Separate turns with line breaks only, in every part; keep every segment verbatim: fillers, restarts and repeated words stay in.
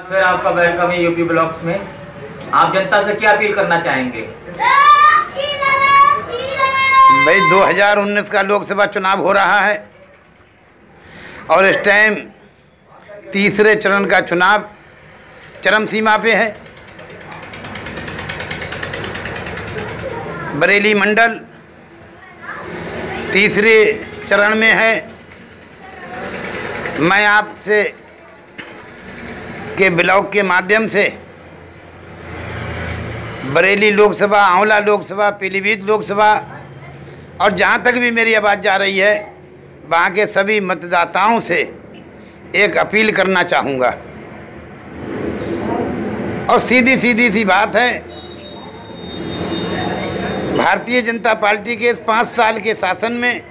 फिर आपका वेलकम है यूपी ब्लॉग्स में। आप जनता से क्या अपील करना चाहेंगे?
भाई दो हज़ार उन्नीस का लोकसभा चुनाव हो रहा है और इस टाइम तीसरे चरण का चुनाव चरम सीमा पे है। बरेली मंडल तीसरे चरण में है। मैं आपसे के ब्लॉग के माध्यम से बरेली लोकसभा, आंवला लोकसभा, पीलीभीत लोकसभा और जहाँ तक भी मेरी आवाज़ जा रही है वहाँ के सभी मतदाताओं से एक अपील करना चाहूँगा। और सीधी सीधी सी बात है, भारतीय जनता पार्टी के इस पाँच साल के शासन में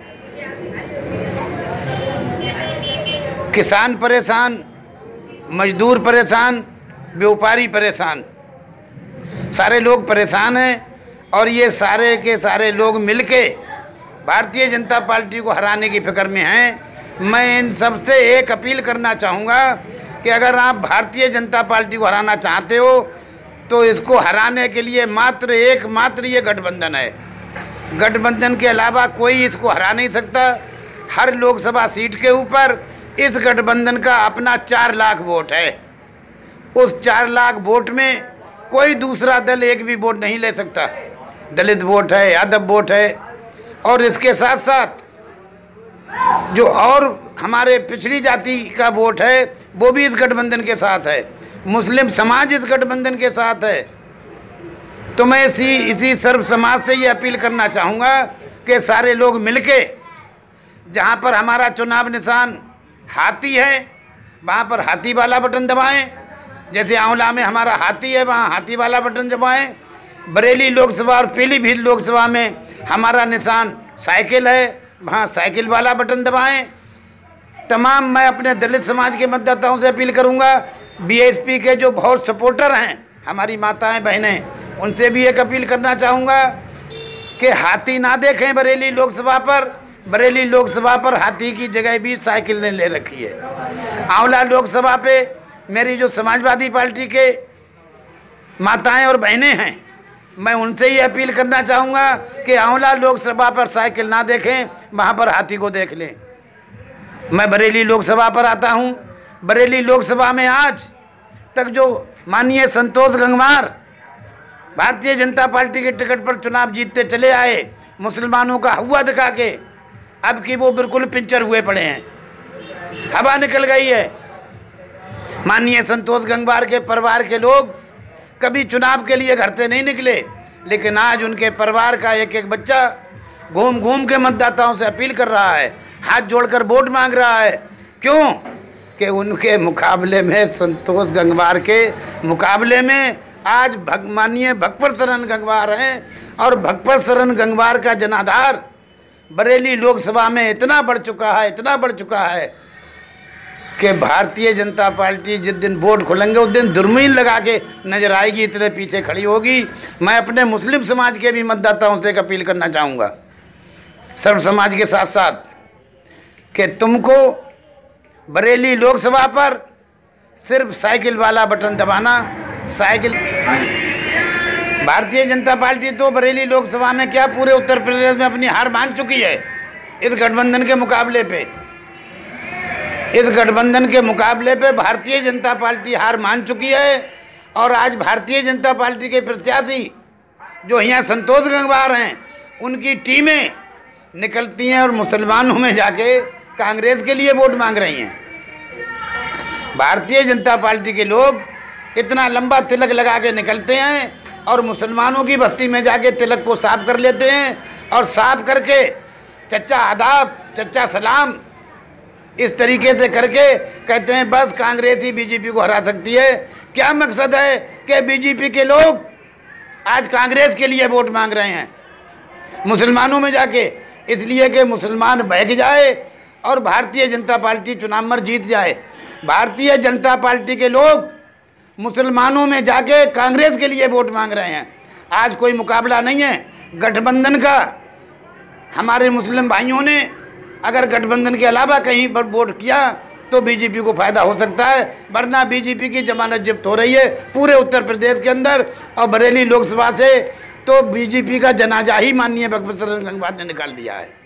किसान परेशान, मजदूर परेशान, व्यापारी परेशान, सारे लोग परेशान हैं। और ये सारे के सारे लोग मिलके भारतीय जनता पार्टी को हराने की फिक्र में हैं। मैं इन सब से एक अपील करना चाहूँगा कि अगर आप भारतीय जनता पार्टी को हराना चाहते हो तो इसको हराने के लिए मात्र एक मात्र ये गठबंधन है। गठबंधन के अलावा कोई इसको हरा नहीं सकता। हर लोकसभा सीट के ऊपर इस गठबंधन का अपना चार लाख वोट है। उस चार लाख वोट में कोई दूसरा दल एक भी वोट नहीं ले सकता। दलित वोट है, यादव वोट है और इसके साथ साथ जो और हमारे पिछड़ी जाति का वोट है वो भी इस गठबंधन के साथ है। मुस्लिम समाज इस गठबंधन के साथ है। तो मैं इसी इसी सर्व समाज से ये अपील करना चाहूँगा कि सारे लोग मिलके, जहाँ पर हमारा चुनाव निशान हाथी है वहाँ पर हाथी वाला बटन दबाएं। जैसे आंवला में हमारा हाथी है वहाँ हाथी वाला बटन दबाएं। बरेली लोकसभा और पीलीभीत लोकसभा में हमारा निशान साइकिल है, वहाँ साइकिल वाला बटन दबाएं। तमाम मैं अपने दलित समाज के मतदाताओं से अपील करूँगा, बीएसपी के जो बहुत सपोर्टर हैं, हमारी माताएं बहनें, उनसे भी एक अपील करना चाहूँगा कि हाथी ना देखें बरेली लोकसभा पर। बरेली लोकसभा पर हाथी की जगह भी साइकिल ने ले रखी है। आंवला लोकसभा पे मेरी जो समाजवादी पार्टी के माताएं और बहनें हैं, मैं उनसे ये अपील करना चाहूँगा कि आंवला लोकसभा पर साइकिल ना देखें, वहाँ पर हाथी को देख लें। मैं बरेली लोकसभा पर आता हूँ। बरेली लोकसभा में आज तक जो माननीय संतोष गंगवार भारतीय जनता पार्टी के टिकट पर चुनाव जीतते चले आए, मुसलमानों का हुआ दिखा के, अब कि वो बिल्कुल पिंचर हुए पड़े हैं, हवा निकल गई है। माननीय संतोष गंगवार के परिवार के लोग कभी चुनाव के लिए घर से नहीं निकले, लेकिन आज उनके परिवार का एक एक बच्चा घूम घूम के मतदाताओं से अपील कर रहा है, हाथ जोड़कर वोट मांग रहा है। क्यों? कि उनके मुकाबले में, संतोष गंगवार के मुकाबले में आज भग माननीय भगवत शरण गंगवार हैं। और भगवत शरण गंगवार का जनाधार बरेली लोकसभा में इतना बढ़ चुका है, इतना बढ़ चुका है कि भारतीय जनता पार्टी जिस दिन वोट खुलेंगे उस दिन दूरबीन लगा के नजर आएगी, इतने पीछे खड़ी होगी। मैं अपने मुस्लिम समाज के भी मतदाताओं से एक अपील करना चाहूँगा, सर्व समाज के साथ साथ, कि तुमको बरेली लोकसभा पर सिर्फ साइकिल वाला बटन दबाना। साइकिल भारतीय जनता पार्टी तो बरेली लोकसभा में क्या पूरे उत्तर प्रदेश में अपनी हार मान चुकी है इस गठबंधन के मुकाबले पे। इस गठबंधन के मुकाबले पे भारतीय जनता पार्टी हार मान चुकी है। और आज भारतीय जनता पार्टी के प्रत्याशी जो यहाँ संतोष गंगवार हैं, उनकी टीमें निकलती हैं और मुसलमानों में जाके कांग्रेस के लिए वोट मांग रही हैं। भारतीय जनता पार्टी के लोग इतना लंबा तिलक लगा के निकलते हैं और मुसलमानों की बस्ती में जाके तिलक को साफ कर लेते हैं और साफ करके चच्चा आदाब, चच्चा सलाम, इस तरीके से करके कहते हैं बस कांग्रेस ही बीजेपी को हरा सकती है। क्या मकसद है कि बीजेपी के लोग आज कांग्रेस के लिए वोट मांग रहे हैं मुसलमानों में जाके? इसलिए कि मुसलमान बहक जाए और भारतीय जनता पार्टी चुनाव में जीत जाए। भारतीय जनता पार्टी के लोग मुसलमानों में जाके कांग्रेस के लिए वोट मांग रहे हैं। आज कोई मुकाबला नहीं है गठबंधन का। हमारे मुस्लिम भाइयों ने अगर गठबंधन के अलावा कहीं पर वोट किया तो बीजेपी को फ़ायदा हो सकता है, वरना बीजेपी की जमानत जब्त हो रही है पूरे उत्तर प्रदेश के अंदर। और बरेली लोकसभा से तो बीजेपी का जनाजा ही माननीय भगवत सिंह गंगवार ने निकाल दिया है।